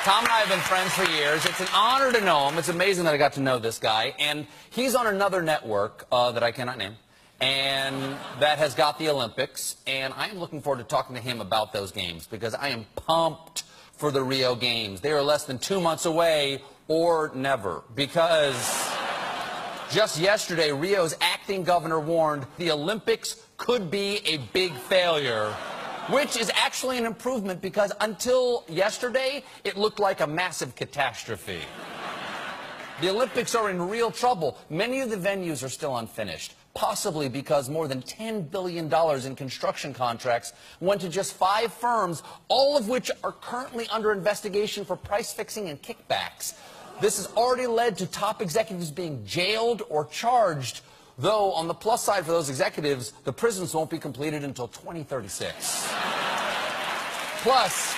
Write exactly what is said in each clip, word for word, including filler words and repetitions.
Tom and I have been friends for years. It's an honor to know him. It's amazing that I got to know this guy. And he's on another network uh, that I cannot name, and that has got the Olympics. And I am looking forward to talking to him about those games because I am pumped for the Rio Games. They are less than two months away or never, because just yesterday, Rio's acting governor warned the Olympics could be a big failure, which is actually an improvement because until yesterday, it looked like a massive catastrophe. The Olympics are in real trouble. Many of the venues are still unfinished, possibly because more than ten billion dollars in construction contracts went to just five firms, all of which are currently under investigation for price fixing and kickbacks. This has already led to top executives being jailed or charged, though on the plus side for those executives, the prisons won't be completed until twenty thirty-six. Plus,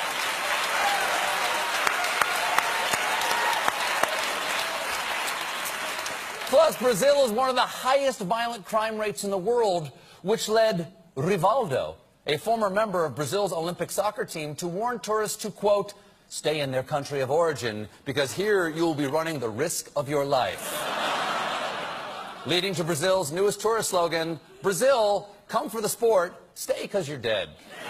plus, Brazil is one of the highest violent crime rates in the world, which led Rivaldo, a former member of Brazil's Olympic soccer team, to warn tourists to, quote, stay in their country of origin, because here you will be running the risk of your life. Leading to Brazil's newest tourist slogan, Brazil, come for the sport, stay because you're dead.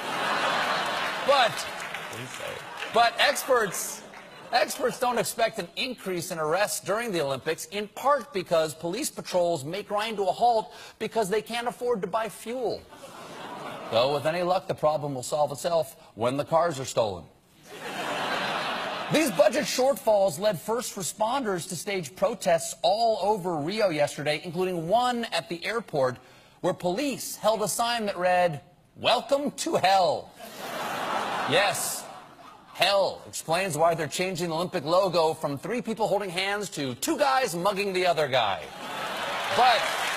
But, but experts, experts don't expect an increase in arrests during the Olympics, in part because police patrols may grind to a halt because they can't afford to buy fuel. Though, with any luck, the problem will solve itself when the cars are stolen. These budget shortfalls led first responders to stage protests all over Rio yesterday, including one at the airport where police held a sign that read, "Welcome to hell." Yes, hell explains why they're changing the Olympic logo from three people holding hands to two guys mugging the other guy. But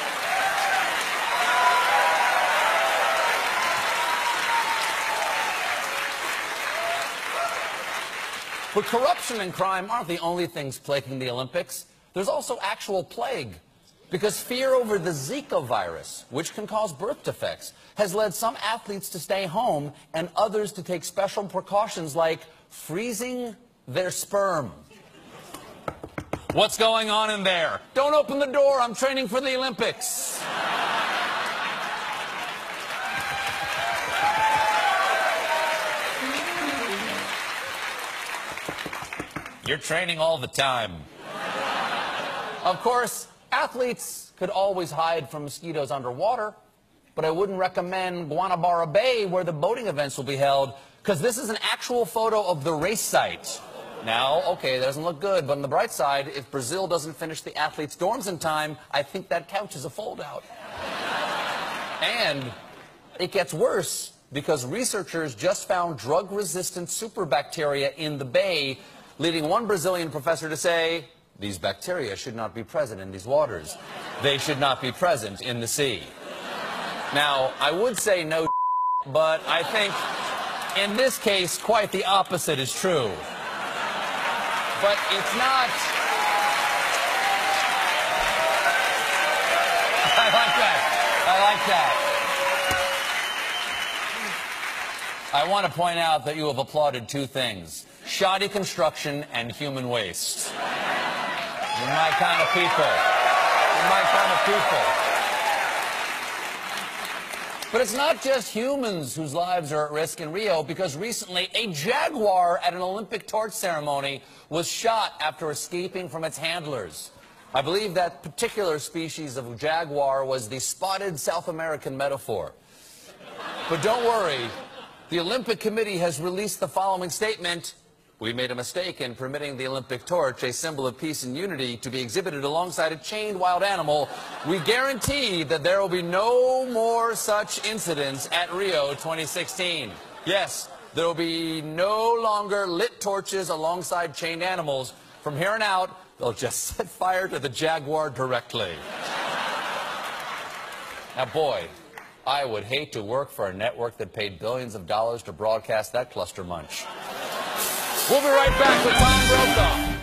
But corruption and crime aren't the only things plaguing the Olympics. There's also actual plague, because fear over the Zika virus, which can cause birth defects, has led some athletes to stay home and others to take special precautions like freezing their sperm. What's going on in there? Don't open the door. I'm training for the Olympics. You're training all the time. Of course, athletes could always hide from mosquitoes underwater, but I wouldn't recommend Guanabara Bay, where the boating events will be held, because this is an actual photo of the race site. Now, okay, that doesn't look good, but on the bright side, if Brazil doesn't finish the athletes' dorms in time, I think that couch is a fold-out. And it gets worse, because researchers just found drug-resistant superbacteria in the bay, leading one Brazilian professor to say, these bacteria should not be present in these waters. They should not be present in the sea. Now, I would say no, but I think in this case, quite the opposite is true. But it's not... I like that. I like that. I want to point out that you have applauded two things: shoddy construction and human waste. You're my kind of people. You're my kind of people. But it's not just humans whose lives are at risk in Rio, because recently a jaguar at an Olympic torch ceremony was shot after escaping from its handlers. I believe that particular species of jaguar was the spotted South American metaphor. But don't worry. The Olympic Committee has released the following statement: we made a mistake in permitting the Olympic torch, a symbol of peace and unity, to be exhibited alongside a chained wild animal. We guarantee that there will be no more such incidents at Rio twenty sixteen. Yes, there will be no longer lit torches alongside chained animals. From here on out, they'll just set fire to the jaguar directly. Now, boy, I would hate to work for a network that paid billions of dollars to broadcast that cluster munch. We'll be right back with Tom Brokaw.